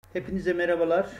Hepinize merhabalar.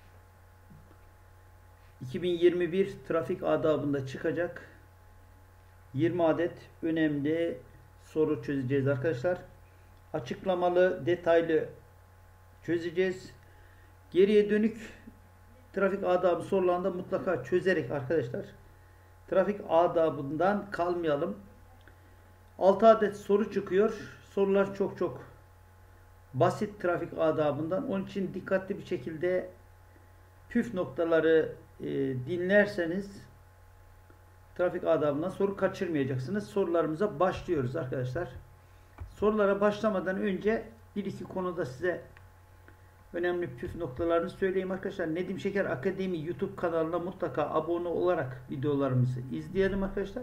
2021 trafik adabında çıkacak 20 adet önemli soru çözeceğiz arkadaşlar. Açıklamalı, detaylı çözeceğiz. Geriye dönük trafik adabı sorularında mutlaka çözerek arkadaşlar trafik adabından kalmayalım. 6 adet soru çıkıyor. Sorular çok basit trafik adabından. Onun için dikkatli bir şekilde püf noktaları dinlerseniz trafik adabından soru kaçırmayacaksınız. Sorularımıza başlıyoruz arkadaşlar. Sorulara başlamadan önce bir iki konuda size önemli püf noktalarını söyleyeyim arkadaşlar. Nedim Şeker Akademi YouTube kanalına mutlaka abone olarak videolarımızı izleyelim arkadaşlar.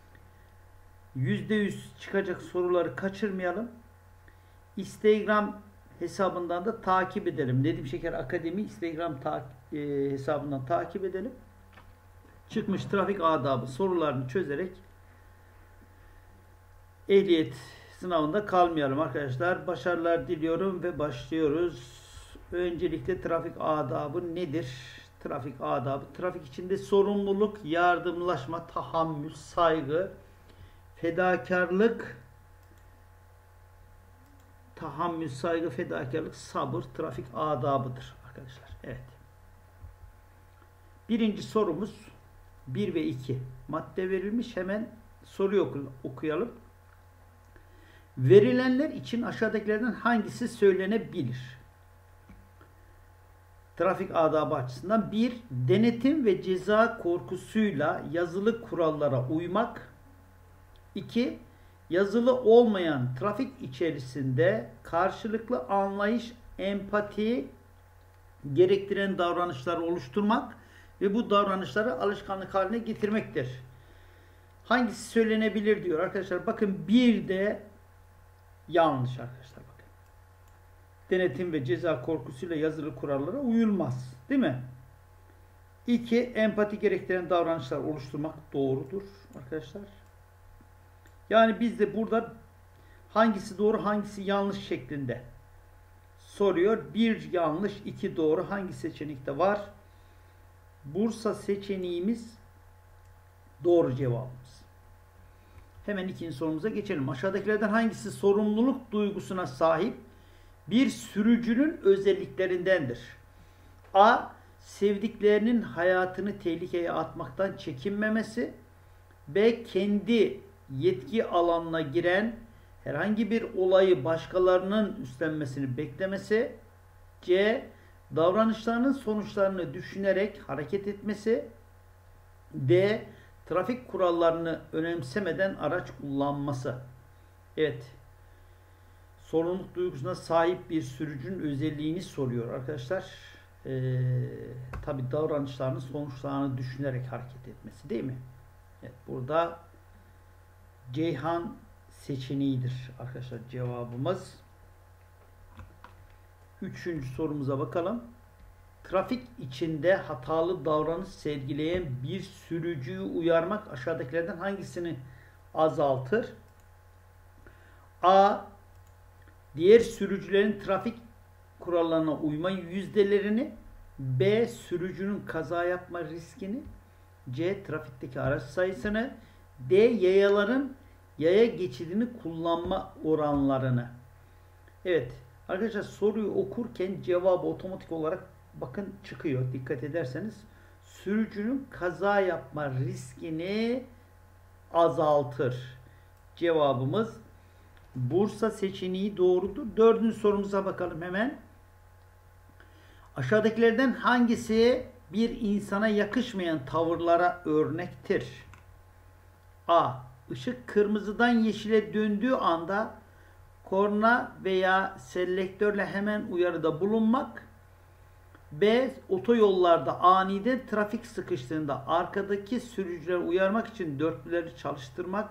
%100 çıkacak soruları kaçırmayalım. Instagram hesabından da takip edelim. Nedim Şeker Akademi Instagram hesabından takip edelim. Çıkmış trafik adabı sorularını çözerek ehliyet sınavında kalmayalım arkadaşlar. Başarılar diliyorum ve başlıyoruz. Öncelikle trafik adabı nedir? Trafik adabı, trafik içinde sorumluluk, yardımlaşma, tahammül, saygı, fedakarlık, sabır trafik adabıdır arkadaşlar. Evet. Birinci sorumuz 1 ve 2 madde verilmiş. Hemen soruyu okuyalım. Verilenler için aşağıdakilerden hangisi söylenebilir? Trafik adabı açısından 1. Denetim ve ceza korkusuyla yazılı kurallara uymak. 2. Yazılı olmayan trafik içerisinde karşılıklı anlayış, empati gerektiren davranışları oluşturmak ve bu davranışları alışkanlık haline getirmektir. Hangisi söylenebilir diyor arkadaşlar. Bakın bir de yanlış arkadaşlar. Bakın. Denetim ve ceza korkusuyla yazılı kurallara uyulmaz. Değil mi? 2. Empati gerektiren davranışlar oluşturmak doğrudur arkadaşlar. Yani biz de burada hangisi doğru hangisi yanlış şeklinde soruyor. 1 yanlış 2 doğru hangi seçenekte var? Bursa seçeneğimiz doğru cevabımız. Hemen ikinci sorumuza geçelim. Aşağıdakilerden hangisi sorumluluk duygusuna sahip bir sürücünün özelliklerindendir? A. Sevdiklerinin hayatını tehlikeye atmaktan çekinmemesi. B. Kendi yetki alanına giren herhangi bir olayı başkalarının üstlenmesini beklemesi. C. Davranışlarının sonuçlarını düşünerek hareket etmesi. D. Trafik kurallarını önemsemeden araç kullanması. Evet. Sorumluluk duygusuna sahip bir sürücünün özelliğini soruyor arkadaşlar. Tabi davranışlarının sonuçlarını düşünerek hareket etmesi değil mi? Evet, burada Ceyhan seçeneğidir arkadaşlar cevabımız. Üçüncü sorumuza bakalım. Trafik içinde hatalı davranış sergileyen bir sürücüyü uyarmak aşağıdakilerden hangisini azaltır? A. Diğer sürücülerin trafik kurallarına uyma yüzdelerini. B. Sürücünün kaza yapma riskini. C. Trafikteki araç sayısını. D. Yayaların yaya geçidini kullanma oranlarını. Evet. Arkadaşlar soruyu okurken cevabı otomatik olarak bakın çıkıyor. Dikkat ederseniz sürücünün kaza yapma riskini azaltır. Cevabımız Bursa seçeneği doğrudur. Dördüncü sorumuza bakalım hemen. Aşağıdakilerden hangisi bir insana yakışmayan tavırlara örnektir? A. Işık kırmızıdan yeşile döndüğü anda korna veya selektörle hemen uyarıda bulunmak. B. Otoyollarda aniden trafik sıkıştığında arkadaki sürücüleri uyarmak için dörtlüleri çalıştırmak.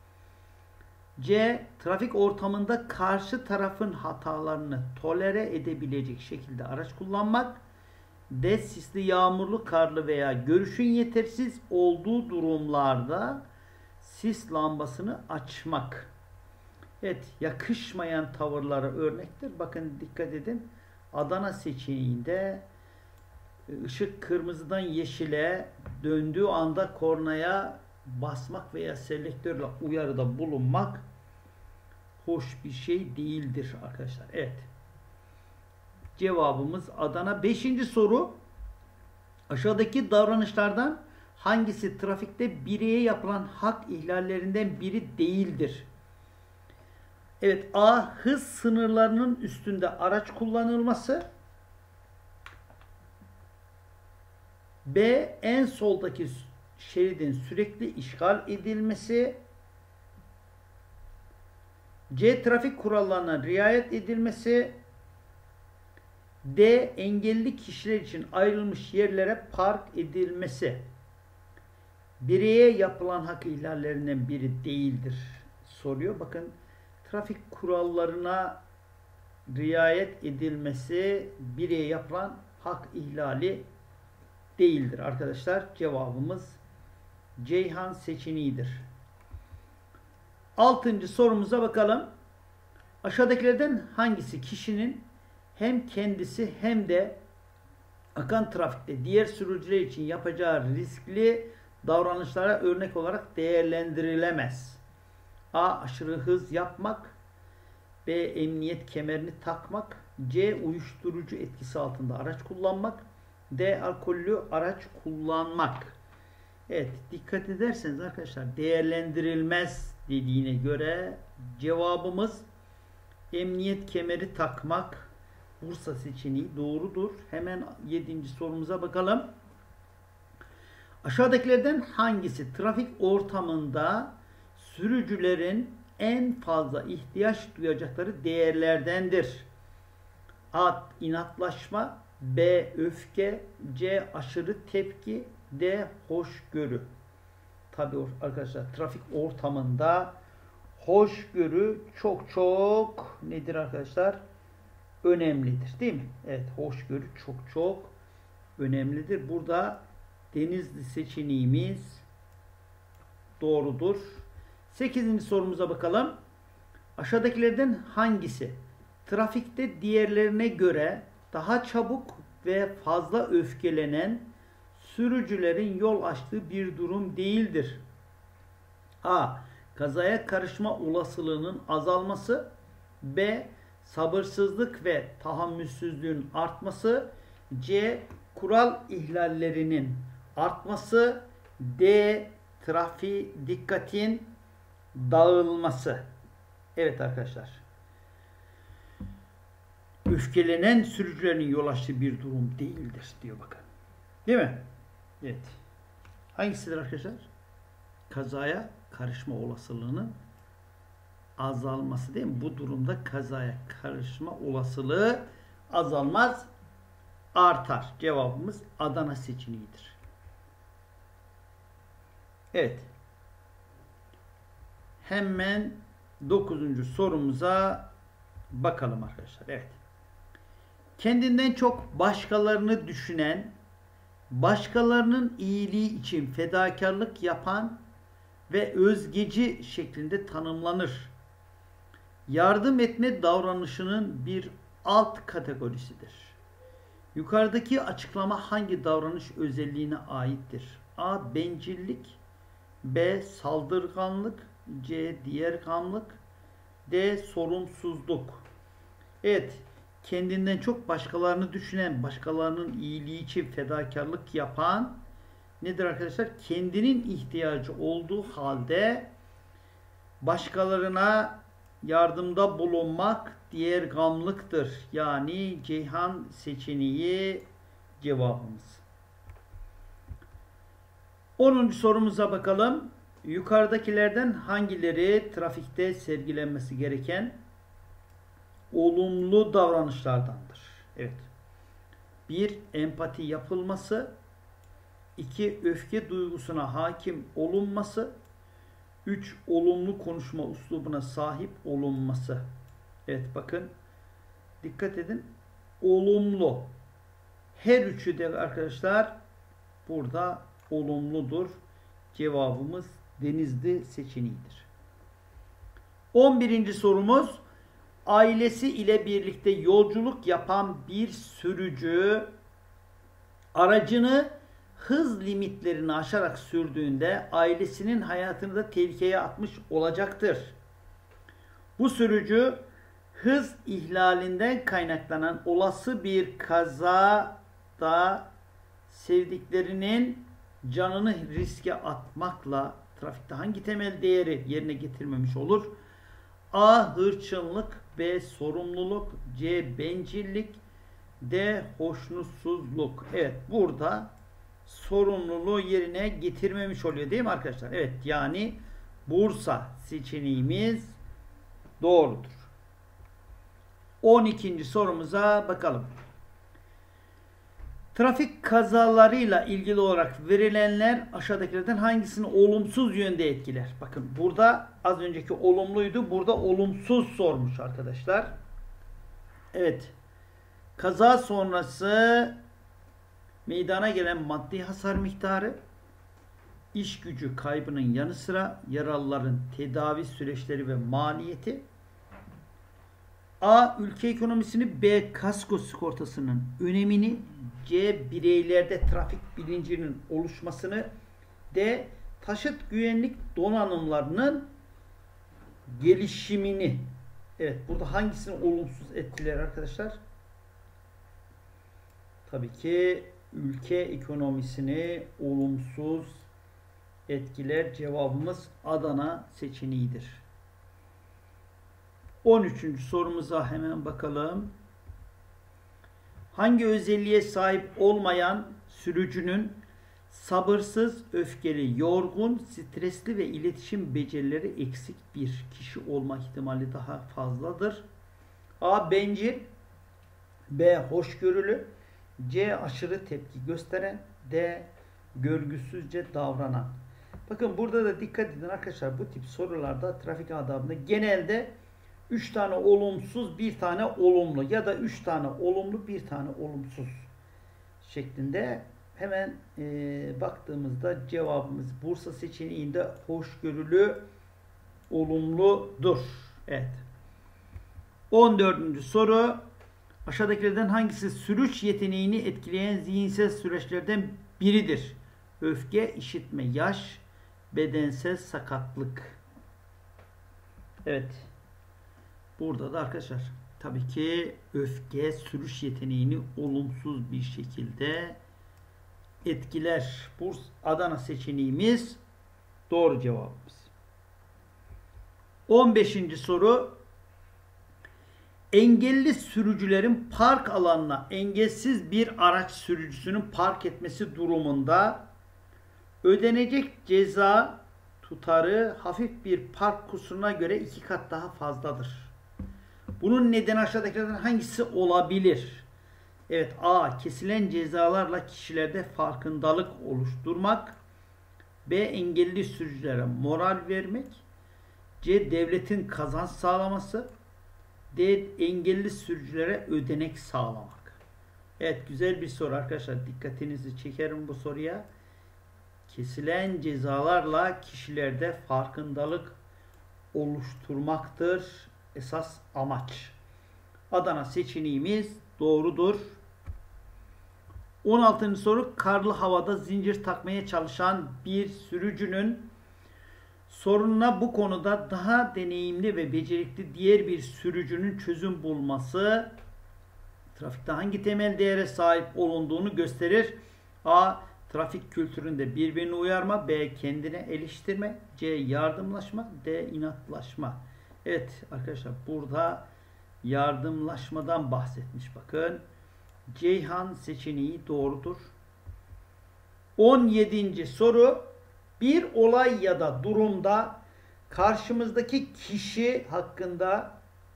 C. Trafik ortamında karşı tarafın hatalarını tolere edebilecek şekilde araç kullanmak. D. Sisli, yağmurlu, karlı veya görüşün yetersiz olduğu durumlarda sis lambasını açmak. Evet, yakışmayan tavırlara örnektir. Bakın dikkat edin. Adana seçeneğinde ışık kırmızıdan yeşile döndüğü anda kornaya basmak veya selektörle uyarıda bulunmak hoş bir şey değildir arkadaşlar. Evet. Cevabımız Adana. 5. soru. Aşağıdaki davranışlardan hangisi trafikte bireye yapılan hak ihlallerinden biri değildir? Evet. A. Hız sınırlarının üstünde araç kullanılması. B. En soldaki şeridin sürekli işgal edilmesi. C. Trafik kurallarına riayet edilmesi. D. Engelli kişiler için ayrılmış yerlere park edilmesi. Bireye yapılan hak ihlallerinden biri değildir soruyor. Bakın, trafik kurallarına riayet edilmesi bireye yapılan hak ihlali değildir arkadaşlar. Cevabımız Ceyhan seçeneğidir. 6. sorumuza bakalım. Aşağıdakilerden hangisi kişinin hem kendisi hem de akan trafikte diğer sürücüler için yapacağı riskli davranışlara örnek olarak değerlendirilemez? A. Aşırı hız yapmak. B. Emniyet kemerini takmak. C. Uyuşturucu etkisi altında araç kullanmak. D. Alkollü araç kullanmak. Evet, dikkat ederseniz arkadaşlar, değerlendirilmez dediğine göre cevabımız emniyet kemeri takmak. Bursa seçeneği doğrudur. Hemen 7. sorumuza bakalım. Aşağıdakilerden hangisi trafik ortamında sürücülerin en fazla ihtiyaç duyacakları değerlerdendir? A. İnatlaşma. B. Öfke. C. Aşırı tepki. D. Hoşgörü. Tabii arkadaşlar, trafik ortamında hoşgörü çok nedir arkadaşlar? Önemlidir, değil mi? Evet, hoşgörü çok önemlidir. Burada Denizli seçeneğimiz doğrudur. 8. sorumuza bakalım. Aşağıdakilerden hangisi trafikte diğerlerine göre daha çabuk ve fazla öfkelenen sürücülerin yol açtığı bir durum değildir? A. Kazaya karışma olasılığının azalması. B. Sabırsızlık ve tahammülsüzlüğün artması. C. Kural ihlallerinin artması. D. Trafik dikkatin dağılması. Evet arkadaşlar. Öfkelenen sürücülerin yol açtığı bir durum değildir diyor bakın. Değil mi? Evet. Hangisidir arkadaşlar? Kazaya karışma olasılığının azalması, değil mi? Bu durumda kazaya karışma olasılığı azalmaz, artar. Cevabımız Adana seçeneğidir. Evet. Hemen 9. sorumuza bakalım arkadaşlar. Evet. Kendinden çok başkalarını düşünen, başkalarının iyiliği için fedakarlık yapan ve özgeci şeklinde tanımlanır. Yardım etme davranışının bir alt kategorisidir. Yukarıdaki açıklama hangi davranış özelliğine aittir? A. Bencillik. B. Saldırganlık. C. Diğergamlık. D. Sorumsuzluk. Evet. Kendinden çok başkalarını düşünen, başkalarının iyiliği için fedakarlık yapan nedir arkadaşlar? Kendinin ihtiyacı olduğu halde başkalarına yardımda bulunmak diğergamlıktır. Yani Ceyhan seçeneği cevabımız. 10. sorumuza bakalım. Yukarıdakilerden hangileri trafikte sergilenmesi gereken olumlu davranışlardandır? Evet. 1. Empati yapılması. 2. Öfke duygusuna hakim olunması. 3. Olumlu konuşma üslubuna sahip olunması. Evet bakın. Dikkat edin. Olumlu. Her üçü de arkadaşlar burada olumludur. Cevabımız Denizli seçeneğidir. 11. sorumuz. ailesi ile birlikte yolculuk yapan bir sürücü aracını hız limitlerini aşarak sürdüğünde ailesinin hayatını da tehlikeye atmış olacaktır. Bu sürücü hız ihlalinden kaynaklanan olası bir kazada sevdiklerinin canını riske atmakla trafikte hangi temel değeri yerine getirmemiş olur? A. Hırçınlık, B. Sorumluluk, C. Bencillik, D. Hoşnutsuzluk. Evet, burada sorumluluğu yerine getirmemiş oluyor değil mi arkadaşlar? Evet, yani Bursa seçeneğimiz doğrudur. 12. sorumuza bakalım. Trafik kazalarıyla ilgili olarak verilenler aşağıdakilerden hangisini olumsuz yönde etkiler? Bakın burada az önceki olumluydu. Burada olumsuz sormuş arkadaşlar. Evet. Kaza sonrası meydana gelen maddi hasar miktarı, iş gücü kaybının yanı sıra yaralıların tedavi süreçleri ve maliyeti, A. Ülke ekonomisini, B. Kasko sigortasının önemini, C. Bireylerde trafik bilincinin oluşmasını, D. Taşıt güvenlik donanımlarının gelişimini. Evet, burada hangisini olumsuz etkiler arkadaşlar? Tabii ki ülke ekonomisini olumsuz etkiler. Cevabımız Adana seçeneğidir. 13. sorumuza hemen bakalım. Hangi özelliğe sahip olmayan sürücünün sabırsız, öfkeli, yorgun, stresli ve iletişim becerileri eksik bir kişi olma ihtimali daha fazladır? A. Bencil, B. Hoşgörülü, C. Aşırı tepki gösteren, D. Görgüsüzce davranan. Bakın burada da dikkat edin arkadaşlar, bu tip sorularda trafik adabında genelde 3 tane olumsuz, 1 tane olumlu ya da 3 tane olumlu, 1 tane olumsuz şeklinde. Hemen baktığımızda cevabımız Bursa seçeneğinde hoşgörülü olumludur. Evet. 14. soru. Aşağıdakilerden hangisi sürüş yeteneğini etkileyen zihinsel süreçlerden biridir? Öfke, işitme, yaş, bedensel sakatlık. Evet. Burada da arkadaşlar tabii ki öfke sürüş yeteneğini olumsuz bir şekilde etkiler. Bursa Adana seçeneğimiz doğru cevabımız. 15. soru. Engelli sürücülerin park alanına engelsiz bir araç sürücüsünün park etmesi durumunda ödenecek ceza tutarı hafif bir park kusuruna göre 2 kat daha fazladır. Bunun nedeni aşağıdakilerden hangisi olabilir? Evet, A. Kesilen cezalarla kişilerde farkındalık oluşturmak, B. Engelli sürücülere moral vermek, C. Devletin kazanç sağlaması, D. Engelli sürücülere ödenek sağlamak. Evet, güzel bir soru arkadaşlar. Dikkatinizi çekerim bu soruya. Kesilen cezalarla kişilerde farkındalık oluşturmaktır esas amaç. Adana seçeneğimiz doğrudur. 16. soru. Karlı havada zincir takmaya çalışan bir sürücünün sorununa bu konuda daha deneyimli ve becerikli diğer bir sürücünün çözüm bulması trafikte hangi temel değere sahip olunduğunu gösterir. A. Trafik kültüründe birbirini uyarma, B. Kendine eleştirme, C. Yardımlaşma, D. İnatlaşma. Evet arkadaşlar, burada yardımlaşmadan bahsetmiş bakın. Ceyhan seçeneği doğrudur. 17. soru. Bir olay ya da durumda karşımızdaki kişi hakkında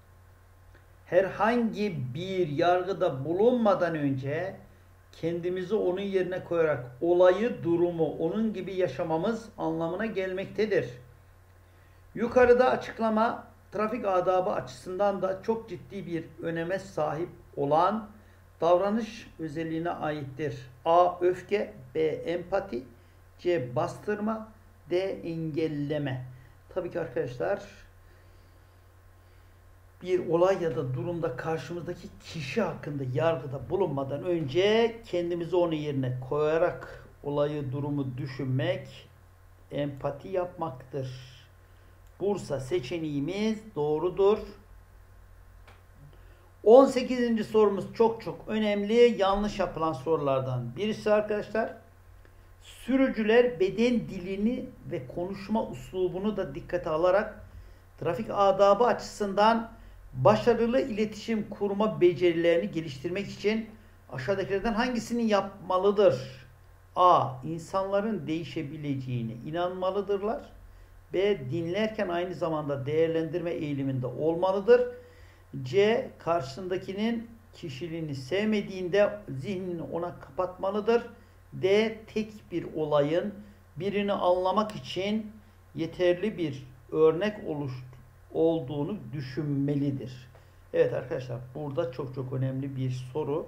herhangi bir yargıda bulunmadan önce kendimizi onun yerine koyarak olayı, durumu onun gibi yaşamamız anlamına gelmektedir. Yukarıda açıklama trafik adabı açısından da çok ciddi bir öneme sahip olan davranış özelliğine aittir. A. Öfke, B. Empati, C. Bastırma, D. Engelleme. Tabii ki arkadaşlar Bir olay ya da durumda karşımızdaki kişi hakkında yargıda bulunmadan önce kendimizi onun yerine koyarak olayı, durumu düşünmek, empati yapmaktır. Bursa seçeneğimiz doğrudur. 18. sorumuz çok önemli. Yanlış yapılan sorulardan birisi arkadaşlar. Sürücüler beden dilini ve konuşma üslubunu da dikkate alarak trafik adabı açısından başarılı iletişim kurma becerilerini geliştirmek için aşağıdakilerden hangisini yapmalıdır? A. İnsanların değişebileceğine inanmalıdırlar. B. Dinlerken aynı zamanda değerlendirme eğiliminde olmalıdır. C. Karşısındakinin kişiliğini sevmediğinde zihnini ona kapatmalıdır. D. Tek bir olayın birini anlamak için yeterli bir örnek olduğunu düşünmelidir. Evet arkadaşlar, burada çok önemli bir soru.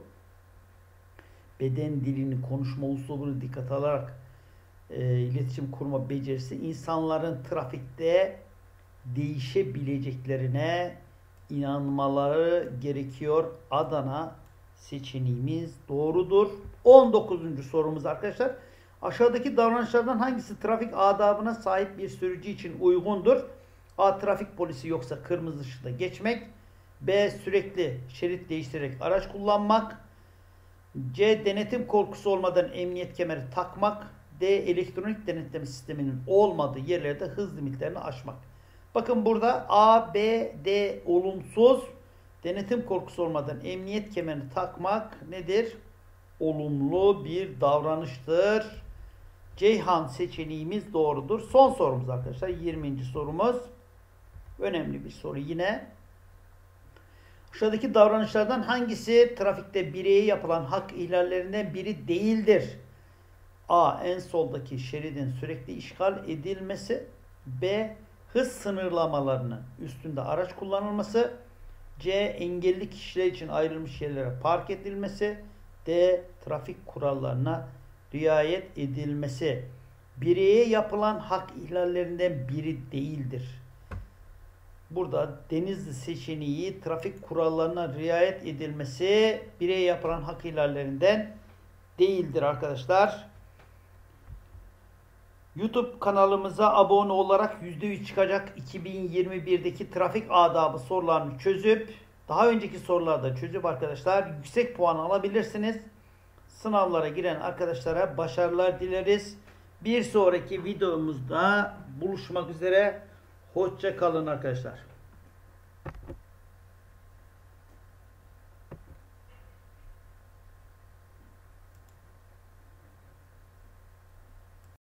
Beden dilini, konuşma uslubunu dikkate alarak iletişim kurma becerisi, insanların trafikte değişebileceklerine inanmaları gerekiyor. Adana seçeneğimiz doğrudur. 19. sorumuz arkadaşlar. Aşağıdaki davranışlardan hangisi trafik adabına sahip bir sürücü için uygundur? A. Trafik polisi yoksa kırmızı ışıkta geçmek. B. Sürekli şerit değiştirerek araç kullanmak. C. Denetim korkusu olmadan emniyet kemeri takmak. D. Elektronik denetleme sisteminin olmadığı yerlerde hız limitlerini aşmak. Bakın burada A, B, D olumsuz. Denetim korkusu olmadan emniyet kemerini takmak nedir? Olumlu bir davranıştır. Ceyhan seçeneğimiz doğrudur. Son sorumuz arkadaşlar. 20. sorumuz. Önemli bir soru yine. Aşağıdaki davranışlardan hangisi trafikte bireye yapılan hak ihlallerinden biri değildir? A. En soldaki şeridin sürekli işgal edilmesi. B. Hız sınırlamalarının üstünde araç kullanılması. C. Engelli kişiler için ayrılmış yerlere park edilmesi. D. Trafik kurallarına riayet edilmesi. Bireye yapılan hak ihlallerinden biri değildir. Burada Denizli seçeneği trafik kurallarına riayet edilmesi bireye yapılan hak ihlallerinden değildir arkadaşlar. YouTube kanalımıza abone olarak %100 çıkacak 2021'deki trafik adabı sorularını çözüp daha önceki sorularda çözüp arkadaşlar yüksek puan alabilirsiniz. Sınavlara giren arkadaşlara başarılar dileriz. Bir sonraki videomuzda buluşmak üzere. Hoşça kalın arkadaşlar.